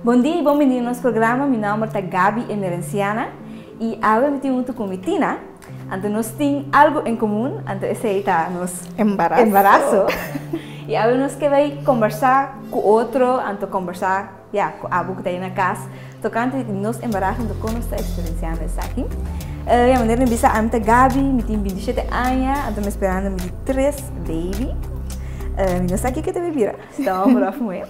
Bom dia e bem-vindo ao nosso programa. Meu nome é Gabi Emerenciana e agora eu junto com a Tina. Então nós temos algo em comum, então esse é o nosso embaraço. E agora nós queremos conversar com outro, então conversar com a que está aí na casa, tocando nos embaraço, então como está experienciando isso aqui. A maneira de pensar, eu Gabi, eu tenho 27 anos, então esperando eu tenho 3 baby. Eu não sei o que te vira, estamos por afim.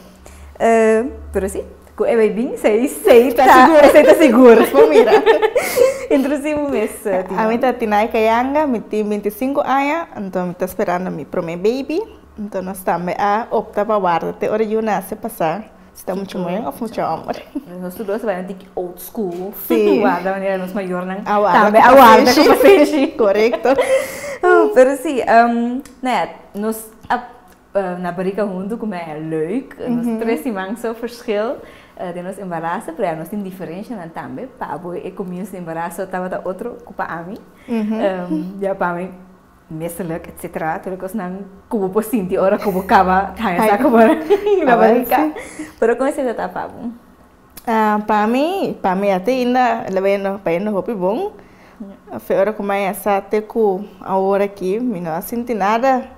Mas sim. É bem, sei, está seguro. Mira. Introduzimos isso. A mim está Tina Kayanga, eu tenho 25 anos, então estou esperando meu primeiro baby. Então nós estamos a optar para guardar até hora de nascer passar. Está muito bem ou muito amor? Nós todos vamos ter old school. Sim. Guarda maneira nos maior não. Também a guarda com você. Correto. Mas sim, né, nós na barriga junto como é leuk. Nós 3 semanas só verschil. De nos embaraço, porque nós temos diferença também. Para o começo do embaraço estava outro culpa a mim. Já para mim, meselijk, etc. Tudo que não como por sentir hora como acaba, tá como na barriga. Pero como você está para bom? Para mim até ainda levando para ir no hopi bom. A hora como é essa até com a hora aqui, não senti nada.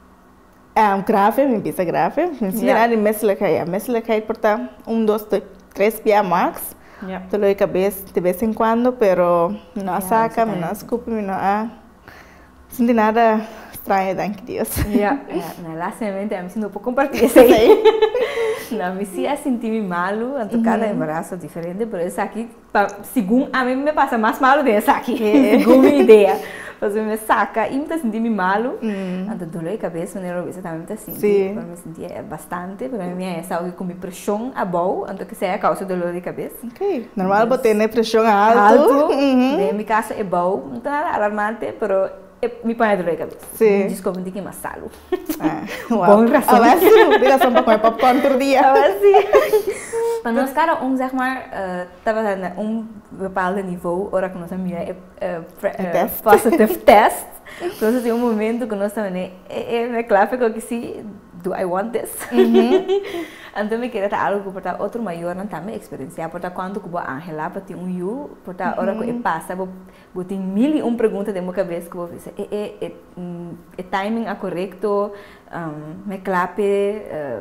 Grave, me pisa grave. Mencionar em meslecai porta 1, 2, 3 pia max. Tô loi cabeça de vez em quando, pero não saca, não escupe, não senti nada estranho, danke Deus. Na semente eu me sinto um pouco compartilhar isso aí. Não, me senti malo, então cada embaraço é diferente, por isso aqui, segundo a mim me passa mais malo dessa aqui, segundo minha ideia. Mas eu me saca e me senti malo, então dor de cabeça, né, eu também me senti, para me sentir bastante, para mim é algo com pressão a boa, então que seja a causa do dor de cabeça. Ok, normal botar né pressão alto. Em meu caso é bom, não é alarmante, pero me põe a dor de cabeça. Sim. Desculpa, tem que ir mais salo. Bom razão. Agora sim, vira só para comer popcorn por dia. Agora sim. Para nós, cara, zeg maar, estava bepaalde niveau, ora que nós temos positive test. Então, tem momento que nós também é claro que sim, do I want this? Então, me queria algo para outro maior, não também experiência, porque quando eu Angela para ter you, porque ora que passa, eu tenho 1001 perguntas na minha cabeça que eu vou dizer, é timing correto, me clape,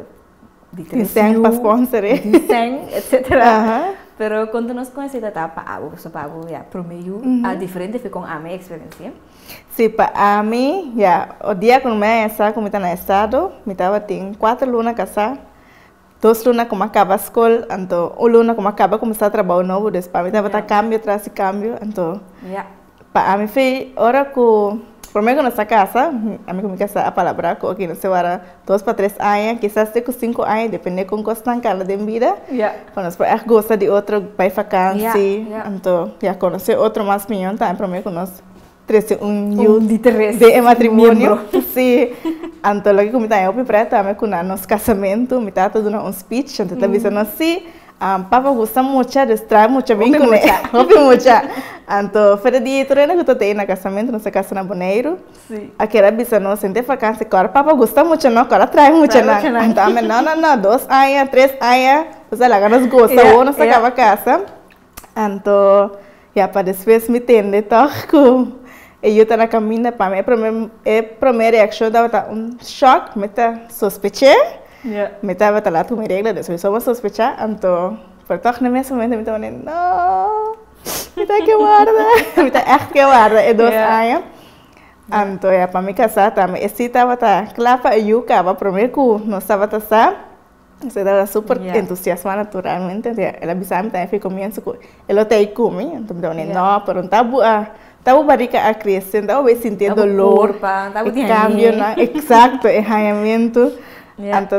Dizem para sponsor, etc. Pero quando nós conhecemos a pago, só pago, por meio, a diferente foi com a minha experiência. Sim, para mim, o dia que eu comecei como está no estado, me estava tem 4 lunas casar, 2 lunas como acaba a escola, então 1 luna como acaba começar a trabalhar novo, depois para mim estava cambio atrás de cambio, então para mim foi hora que por mim, nessa casa, a mim comigo a palavra que aqui não se vara 2 para 3 anos, quizás até com 5 anos, depende com questão cada de vida. Quando nós gosta de outro vai vacância, então já conhecer outro mais milhão, tá? Para mim que nós 31 de matrimônio, sim. Então logo como tá eu prepara, me com nosso casamento, me tá dando speech, então tá dizendo assim. Papa gosta muito de estar muito bem com ele. Ouve muito. Então, foi dia treino que eu tenho na casamento, nossa casa na Boneiro. Aquela bisa não sente vacância, cara. Papa gosta muito não, cara traz muito não. Então, não, 2 anos, 3 anos, você lá nos gosta ou nossa casa. Então, para depois me tende toco. E eu tô na caminho para mim, a primeira reação dava choque, me tá suspeitei. Me estava lá com minha regra, depois só vou sospechar, então, por toque na minha mente, me estava dizendo, não, me está que guarda, me está echt que guarda, é 2 anos. Então, para me casar, também, esse estava claro para eu, para primeiro que não estava você estava super entusiasmada naturalmente, ela avisava me também, comienzo, ela está aí comigo, então, me estava dizendo, não, pero não está boa. Estava barriga a crescer, estava sentindo dolor, cambio, exato, enraizamento. Então,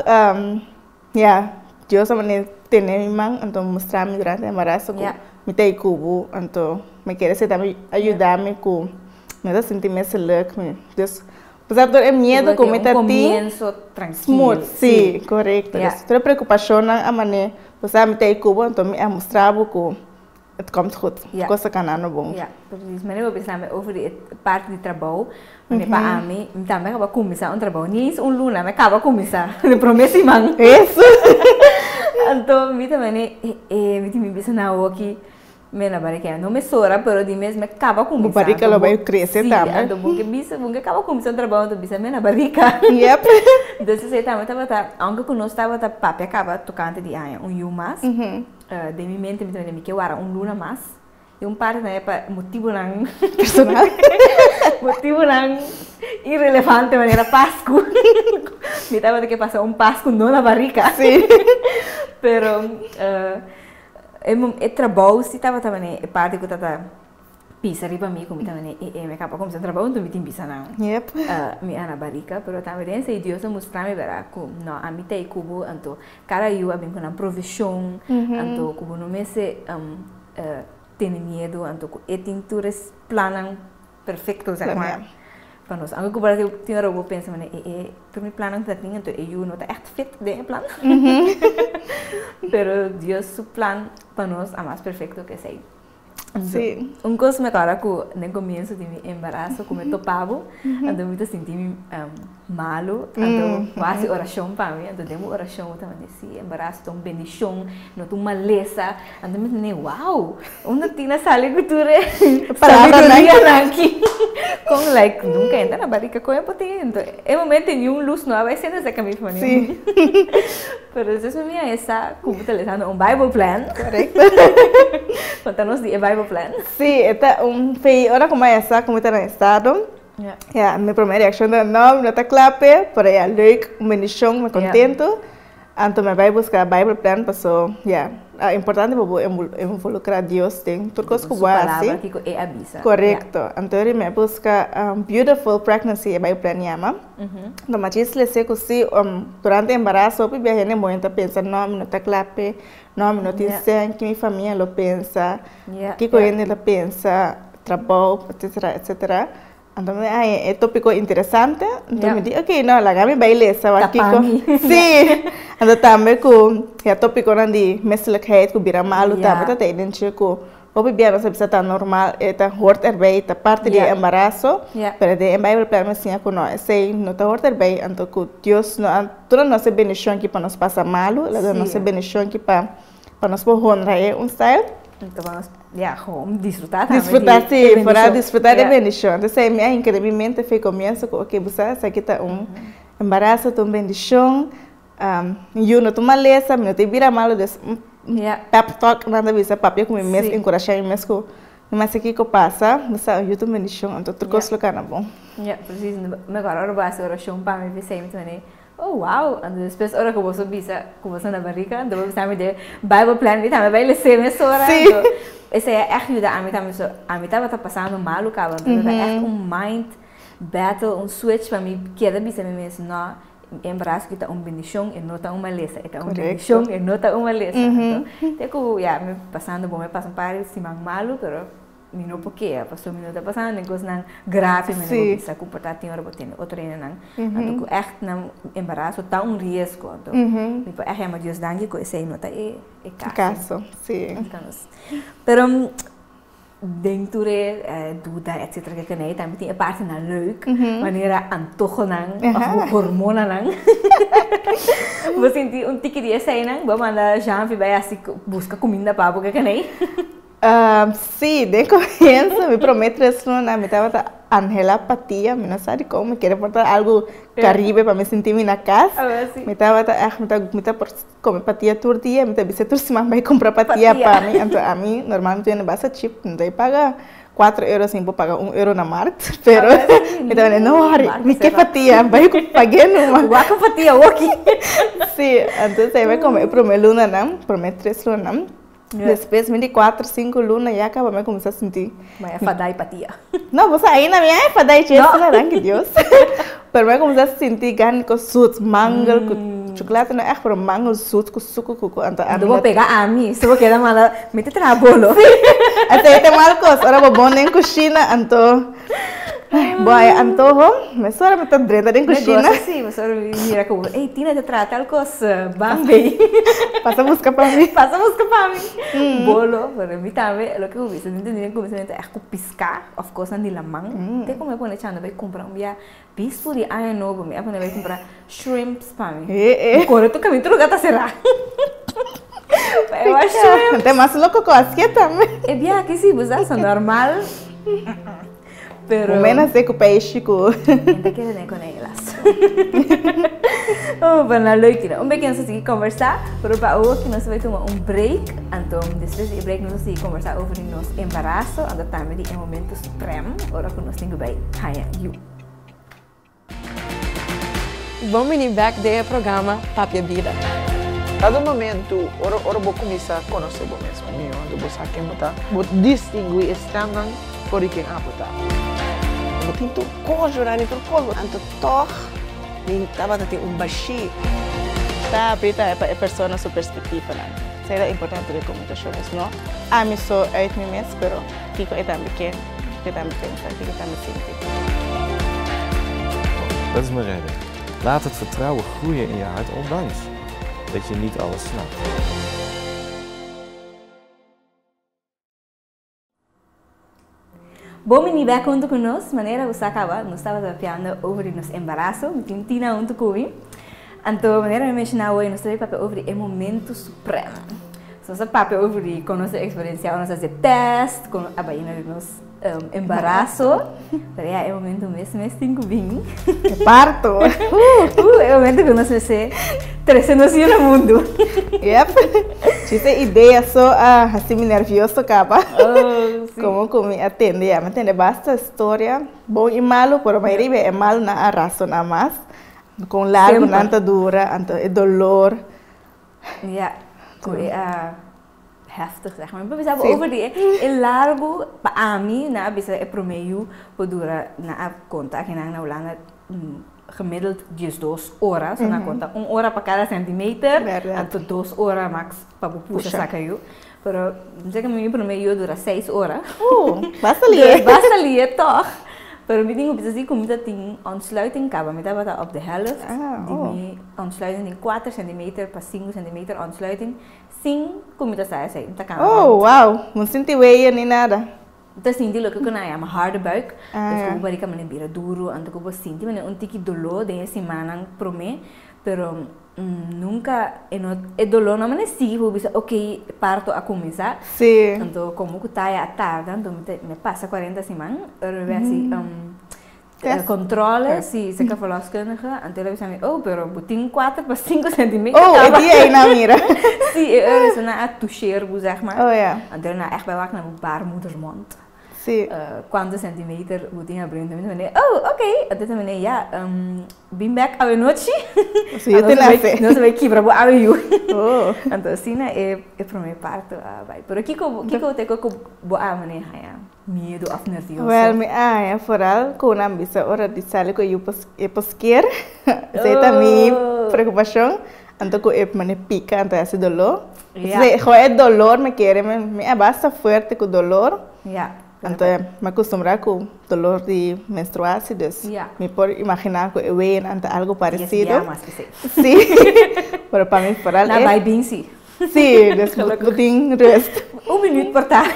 eu também tenho minha irmã, então mostrar-me durante o embaraço que me tem cubo, então me quer também ajudar-me com me sentir mais seguro. Apesar de medo que me tem começo tranquilo. Sim, correto. Toda preocupação a maneira, você me tem cubo, então me mostrar que het komt goed. Coisa que não é bom. Por isso, mas eu pensava over a parte de trabalho, mas para mim, também acaba começar trabalho. Nem isso luna, mas acaba começar. De promessa, irmão. Isso. Então, me também, me bisa na aqui, me na barriga, não me sora, pero de mesmo acaba com a barriga ela vai crescer também. Então, bom que bisa, bom que acaba com o trabalho, então bisa me na barriga. Yep. Então, se também tava, aunque que nós tava papi acaba tocando de aí um mais, de minha mente me também me que era luna mais. E parte na época motivo não Personal. motivo não irrelevante maneira Páscoa. Me tava que passar Páscoa não na barriga. Sim. Pero trabalho se tava também parte que eu tava pisa riba mim como também me acaba como se trabalho então me tem pisa não. Yep. Me ana barriga, pero também se Deus mostrar me verá como não a mim tem cubo então cara eu abem com a profissão então cubo não me se tem medo, então tinturas planam perfeito, zeg maar. Para nós, agora que o Brasil tem hora eu penso, mas tu me planam dat ding, então eu não tá echt fit de plan. Pero Deus su plan para nós é mais perfeito que sei. Sim. Coisa me cara que no começo de meu embaraço, como eu topava, então eu me senti malo, então quase oração para mim, então demo oração também esse embaraço tão bendição, não tão maleza, então me disse, uau, onde tinha sala cultura, sabedoria aqui, como like nunca entra na barriga com empatia, então é momento nenhum luz não vai ser nessa caminho para mim. Sim. Pero isso me essa como utilizando Bible plan, correto. Conta-nos de Bible plan. Sí, ahora como essa, como está no estado, minha primeira reação não está clape, pero é leuk, bendição, me contento. Então me vai buscar Bible plan, passou, é importante para involucrar Deus tem tudo coisa que vai assim. É avisa. Correto. Então ele me busca beautiful pregnancy Bible plan yama. Então mas isso se que se durante o embaraço, eu viaje nem muito pensa não está clape, não tem que minha família lo pensa, que coisa ela pensa, trabalho, etc. Então é tópico interessante. Então me diz, ok, não, lá me baile essa aqui com. Sim. Então também com é tópico não de menselijkheid, que vira malo também tá tendo chico. O bebê não sabe se está normal, está hoort erbij, está parte do embaraço, pero de em Bible plan assim que não, sei não está hoort erbij, então que Deus não, toda nossa bendição que para nós passar malo, ela nossa bendição que para nós por honrar style. Então vamos, vamos disfrutar sim, para disfrutar da bendição. Então, sei, minha incrívelmente foi começo com que você aqui está embaraço, uma bendição, eu não estou maleza, não te vira malo, pep talk, nada disso, papai com mês, encorajar mês com, mas aqui que passa, você eu estou bendição, então tudo coisa local é bom. Preciso, mas agora basta oração para me ver sempre também. Oh wow, and depois hora que você bisa, que você na barriga, então você me de Bible plan, me também vai ler sempre essa esse é ajuda a mim também só, a mim estava passando mal, cara, então é mind battle, switch para mim, que era bisa mesmo, não, embaraço que está bendição e não está maleza, está bendição e não está maleza, então, tem que, me passando bom, me passando para cima malo, pero não porque passou minuto passando negócio não grave mas não bisa comportar tem hora botar outra não então echt não embaraço tá risco então tipo é uma Deus dangue com esse não tá é caso sim então pero dentro dúvida etc que nem também tem a parte na leuk maneira antojo não hormona não você sente tique de esse não vamos andar já vai assim busca comida para boca que nem. Sí, de comienzo me prometo eso, me estaba Angela Patia, me no sabe cómo, me quiere portar algo caribe para me sentirme na casa. Me estaba por comer patia todo dia, me estaba diciendo si mamá comprar patia para mí, então a mí normalmente no basta chip, não dei pagar 4 euros sem pagar 1 euro na market, pero me estaba diciendo no, me que patia, vai paguei numa. Guaca patia, ok. Sí, entonces aí vai comer prometo luna não, prometo 3 luna. Depois, 24, 5 lunas, já acaba me começar a sentir. Mas é fadai patia. Não, você ainda me é fadai chesa, não, que Deus. Pero me começar a sentir ganho com suits, mango, com chocolate, não é para mango, suits, com suco, com então. Eu vou pegar a mim, se vou quedar mal, me te trabalho. Até tem mal coisa, agora vou bom nem cozinha, então. Boy, antojo, me sora me tá dreta em cozinha. Sim, me sora mira como, ei, Tina te trata tal coisa, bambi. Passa busca para mim. Passa busca para mim. Bolo, para mim também, o que eu vi, se não tem começamento é com piscar, of course, não de lamang. Tem como eu pôr chanda vai comprar bispo de ano novo, me vai comprar shrimps para mim. Agora tu caminho tu lugar tá será. Eu acho. Tem mais louco com as que também. É bem que se você é normal. Pero. O menos é que o peixe com. Ainda quero nem com elas. Oh, para leuk. Pequeno assim conversar, para hoje nós vamos tomar break. Então, depois do break nós vamos conversar sobre nosso embaraço, então também é um momento supremo, ora que nós temos bem, Haya You. Vamos ir back do programa Papia Vida. Cada momento, ora vou começar a conhecer o mesmo, onde você quer botar, vou distinguir standard por quem há botar. Eu tento conjurar isso tudo, então toch, nem estava tendo baixi. Tá, Brita é a pessoa na sua perspectiva, né? Será importante de comunicações, não? A mim só é mim mesmo, pero fico aí também que também pensa, que também sente. Dat is mijn reden. Laat het vertrouwen groeien in je hart, ondanks dat je niet alles snapt. Bom, me vai junto conosco, maneira você acaba, nós estávamos falando sobre nosso embaraço, me tinha junto comigo. Então, maneira me mencionar hoje, nós estamos falando sobre o momento supremo. Nós estamos falando sobre com nossa experiência, nós fazemos teste, com a bainha de nosso embaraço. Pero é o momento mesmo, tenho vinho. Parto! É o momento que nós fazemos 300 no mundo. Yep. Tive ideia só assim me nervioso acaba. Como me atender, me atender basta história bom e malo, por a maioria é malo na razão mais, com largo nanta dura, então é dolor. Ja, heftig zeg maar. We hebben over die largo para mim, na bisa é promeio por dura na conta que na Holanda gemiddeld 2 horas, na conta 1 hora para cada centimeter, então 2 horas max para puxar sacaio. Pero sei que meu promeio dura 6 horas. Basta lie. Basta lie toch. Pero me tenho bisa como dat tem aansluiting kaba, me tava op de helft. Die aansluiting in 4 centimeter para 5 centimeter aansluiting. Sim, como está sai, tá cá. Oh, wow, não senti weia nem nada. Então senti lo que eu não harde buik, dus como barica me bira duro, então como senti me tiki dolor de semana pro me, pero nunca é dolor não me sigo, vou bisa ok, parto a começar. Sim. Então como que tá à tarde, então me passa 40 semanas, eu vejo assim controle, se você quer falar as coisas, então ele disse oh, pero botin 4 para 5 centimeters. Oh, é die aí na mira. Sim, eu sou na toucher, zeg maar. Oh ja. Então na echt bij wacht naar een baarmoedermond. Sim. Quantos centimeter botin abrindo, então oh, ok, então também ja, bem back à noite. Sim, eu tenho assim. Não sei que para boa eu. Oh. Então assim é para mim parto vai. Por aqui que eu tenho que boa maneira medo of nervioso. Well, me vooral com a ambição ora de sair com eu pesquear. Zeita mi preocupação. Então que eu me pica, então esse dolor. Se é dolor me quer, me é bastante forte com dolor. Ja. Então me acostumo com dolor de menstruação, dus me pode imaginar que eu vejo algo parecido. Sim. Pero para mim vooral na vai bem sim. Sim, dus botin rust. 1 minuto por tá.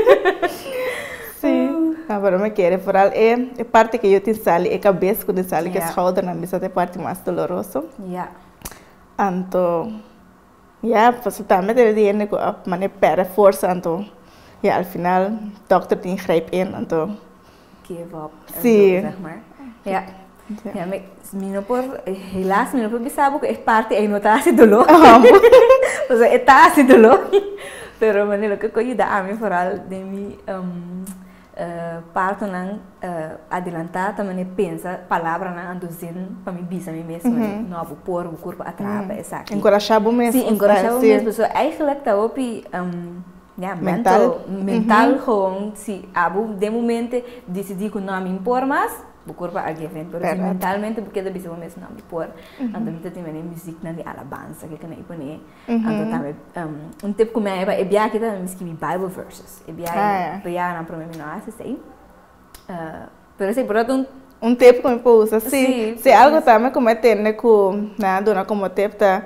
Sim. Agora me quer vooral é parte que eu tenho sali, é cabeça quando sali que é schouder, na mesa é parte mais dolorosa. Ja. Então, ja, pues também deve dizer que a maneira perde força, então, ja, al final, dokter die ingrijpt in, então. Give up. Sim. Zeg maar. Ja. Ja, mas helaas, meu por sabe que é parte é notar-se dolor. Ou seja, está-se dolor. Pero maneira que eu dá a mim vooral de mim parto não adiantar também pensa palavra não anduzin para mim bisa mim mesmo não vou pôr o corpo atrás essa aqui encorajar o mesmo sim encorajar o mesmo so eigenlijk tá op ja mental gewoon se abo de momento decidi que não me impor mais o corpo a geven pero mentalmente porque da bisa mesmo não me impor então me tem uma música na de alabanza que não ipone então também tipo como é bia que tá me escrevi Bible verses é bia não para mim não assim pero sei por outro tempo como pousa se algo também como tem com na dona como tempo tá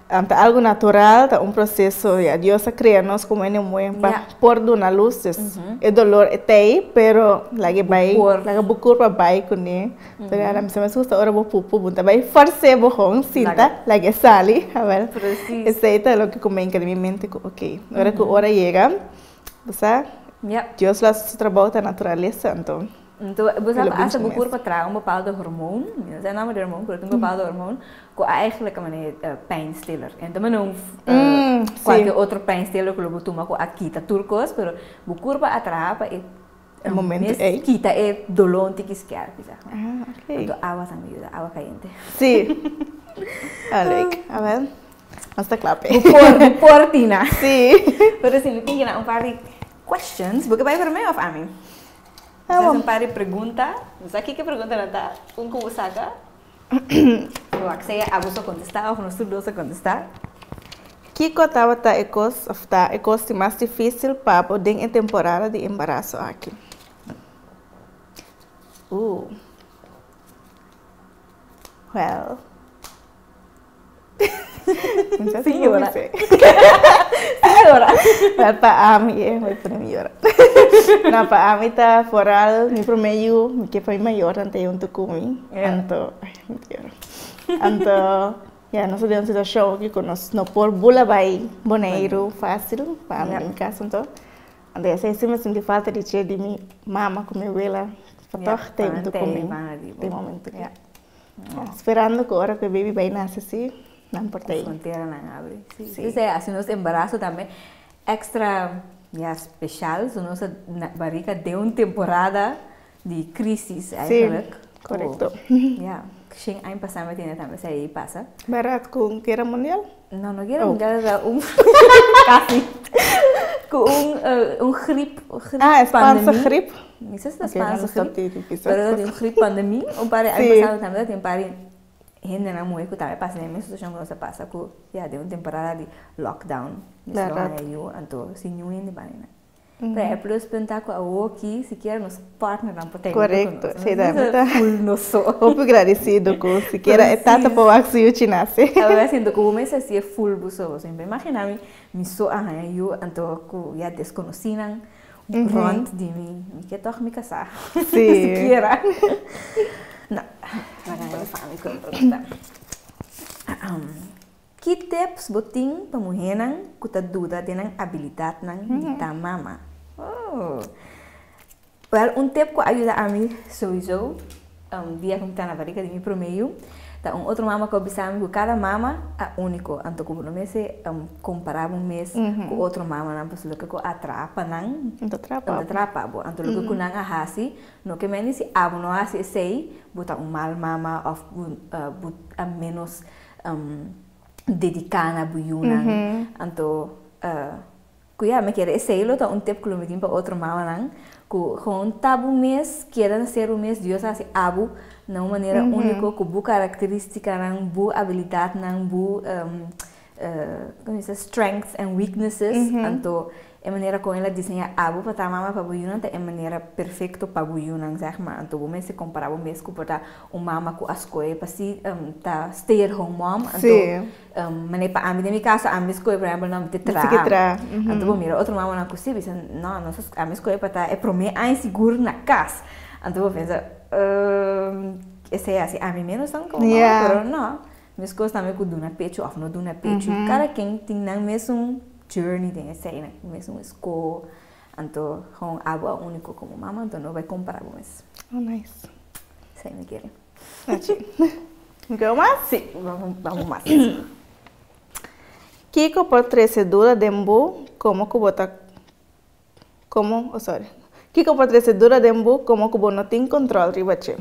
ante algo natural, tá processo, Dios crea nós como ele muito para pôr na luz, é dolor é tei, pero lagi vai, lagi bukur para vai com ele. Então, ela me chama susta ora bo pupu, bunta vai force bo hong sinta, lagi sali, a ver. Esse é o que comente na minha mente, ok. Agora que a hora chega, você, Deus lá se trabalha na natureza, então. Então, você acha que o corpo traz bepaalde hormoon, não sei o nome do hormoon, mas bepaalde hormoon, que eigenlijk een pijnstiller. Então, não qualquer outro pijnstiller que você toma com a quita turcos, mas o corpo atrapa e momento quita é dolor que quer, ok. Então, água também ajuda, água quente. Sim. Olha, a ver. Mas está claro. Por Tina. Sim. Pero assim, eu tenho par de questions, porque vai para mim ou a mim? Vocês par de perguntas. Não sei o que pergunta não tá? Como saca? Eu acho que é a você contestar ou nós todos contestar. Que estava a ecos mais difícil para poder em temporada de embaraço aqui? Well. Senhora. Para a mim, vai para mim agora. Na para a mim tá foral, me promeio, me que foi maior ante um tucumi. Então, nós temos uma show que nós não por bula vai boneiro fácil para mim em casa então. Ande essa cima sinto falta de cheio de minha mama com minha abuela. Fator tem um tucumi. Tem momento. Esperando que a hora que o baby vai nascer assim. Não portei. A fronteira não abre. Sim. Isso é assim, nosso embaraço também extra especial, so nossa barriga deu uma temporada de crise eigenlijk. Sim, correto. Sim, ano passado também se aí passa. Barato com guerra mundial? Não guerra mundial era quase com gripe. Espansa gripe. Não sei se é espansa gripe. Mas era gripe pandemia. Ano passado também tem pari gente não muito que também passa nessa situação que nós passa com deu uma temporada de lockdown. Então se não é de banana. Para plus pensar com a aqui se quer nos partner não pode. Correto. Sei da full no so. Muito agradecido com se quer é tata para o axi o chinase. Eu assim do como esse assim é full buso. Você imagina me so eu então com já desconheciam rond de mim que toch me casar. Sim. Se quer. Não, não fala com pergunta. Que tips botin para mulher que tá dúvida de habilidade de ta mama? Well, tip que ajuda a mim sowieso, dia que tá na barriga de mim promeio, tá outro mama que observa que cada mama é único, então como não me se comparar mês com outro mama não posso que atrapa não, atrapa, então que não ahasi, no que menos se abo não ahasi sei, botar mal mama ou a menos dedicada na buyuna, então kuya me quer sei lo tá tip que me para outro mama não, que com tabu mês quer ser mês Deus assim abo de uma maneira única, com boa característica, boa habilidade, boa strengths and weaknesses. Então, a maneira como ela desenha algo para a mama para buyuna é a maneira perfeita para buyuna, zeg maar. Então, vamos se comparar o mesmo para uma mama com as coisas, para si tá stay at home mom. Então, maneira para a minha casa, a minha escola, por exemplo, não te traz. Então, vamos mirar outra mama na cozinha, não, nossas a minha escola para é para mim inseguro na casa. Então, vou pensar esse é assim, a mim menos não como, mas não. Minhas coisas também com duna pecho, ou não duna pecho. Cada quem tem na mesmo journey tem esse aí, mesmo escola. Então, com algo único como mama, então não vai comparar com isso. Oh, nice. Sei me querem. Vamos mais? Sim, vamos mais. Kiko por procedura de como que bota como, Kiko por procedura de como que não tem controle ribache.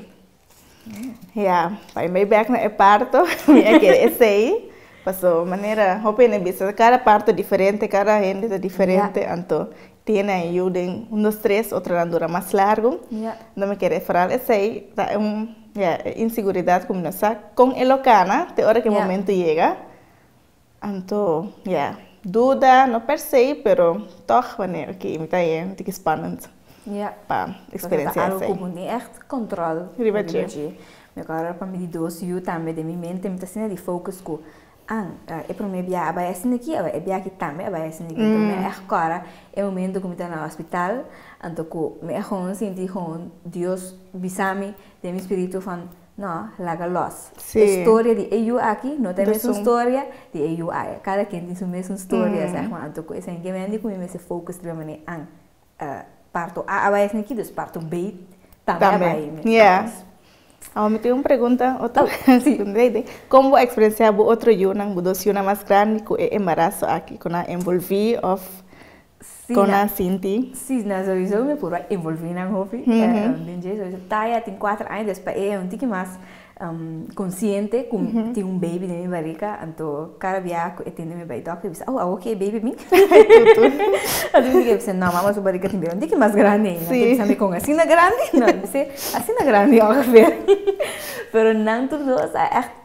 Vai me back na parto, minha quer esse aí, passou maneira, hoping ne bisa, cada parto diferente, cada gente é diferente, então tem aí dos três, outra dura mais largo, não me quer falar esse aí, tá inseguridade como nós com elocana, até hora que o momento chega, então, dúvida, não percebe, pero toch wanneer, ok, me tá aí, tem que spannend. Para experiência assim. Algo como echt controle. Ribache. Meu cara para me doce eu também de minha mente me tá sendo de focus com é para mim bia aba assim aqui, é bia aqui também, aba assim aqui também. É agora é o momento que me tá no hospital, então que me gewoon senti gewoon Deus bisami de meu espírito van não, larga los. A história de eu aqui não tem a mesma história de eu aí. Cada quem tem sua mesma história, zeg maar. Então que esse engagement que me se focus de maneira parto A aba assim aqui, dos parto B também. Yeah. Ahora me tengo una pregunta, otra ¿Cómo experienciar otro yunang, dos yunang más grande con el embarazo aquí, con la envolví o con la Cinti? Sí, sowieso me puedo envolver en hobby. Sowieso Taya tem 4 anos, después é um tique mais consciente com tem um baby na minha barriga, então cada dia eu tenho meu baby doctor, eu disse, ok, baby me. Então eu disse, não, mas o barriga tem um tique mais grande, não tem que com assim na grande, não, eu disse, assim na grande ongeveer. Pero não tudo é echt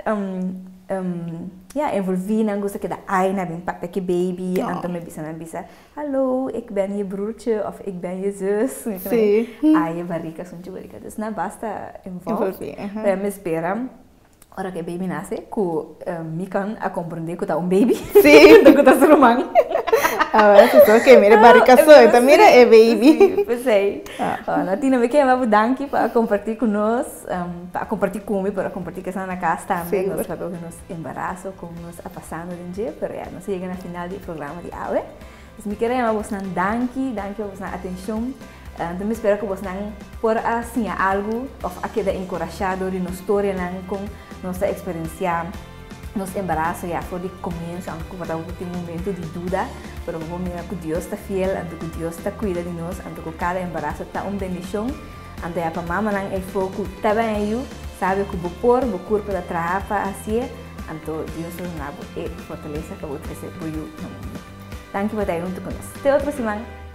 envolver na gosta que da ai na bem papa que baby, então me bisa, hallo, ik ben je broertje of ik ben je zus. Ai barriga, sonte barriga, dus na basta envolver. Me espera. Ora que baby nasce, que me can a compreender que tá baby. Sim, então que tá ser humano. Agora só que mira barriga só, então mira é baby. Pois é. Natina me quer mais danke para compartilhar com nós, para compartilhar comigo, para compartilhar que está na casa também, nós sabemos que nos embaraço, como nos a passando de dia, pero já nós chegamos no final do programa de hoje. Então me queria mais uma danke para você atenção. Então me espero que você não por assim algo ou aquele encorajado de nossa história com nossa experiência. Nos embaraço já foi de começo, para um momento de dúvida, mas vamos mirar que Deus está fiel, que Deus está cuida de nós, que cada embaraço está uma bendição, então a mamãe não é foco também eu sabe que vou pôr, vou corpo da trapa assim, então Deus nos dá fortaleza para você ser por eu. Danke por estar junto conosco. Até outra semana.